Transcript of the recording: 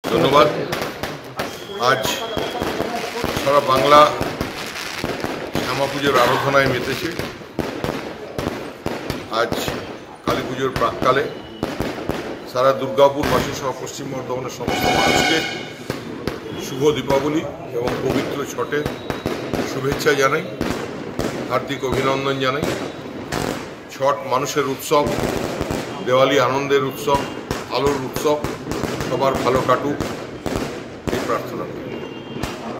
ধন্যবাদ। আজ সারা বাংলা শ্যামা পুজোর আরাধনায় মেতেছে। আজ কালী পুজোর প্রাককালে সারা দুর্গাপুরবাসী সহ পশ্চিম বর্ধমানের সমস্ত মানুষকে শুভ দীপাবলি এবং পবিত্র ছটের শুভেচ্ছা জানাই, হার্দিক অভিনন্দন জানাই। ছট মানুষের উৎসব, দেওয়ালি আনন্দের উৎসব, আলোর উৎসব, সবার ভালো কাটুক এই প্রার্থনা করি।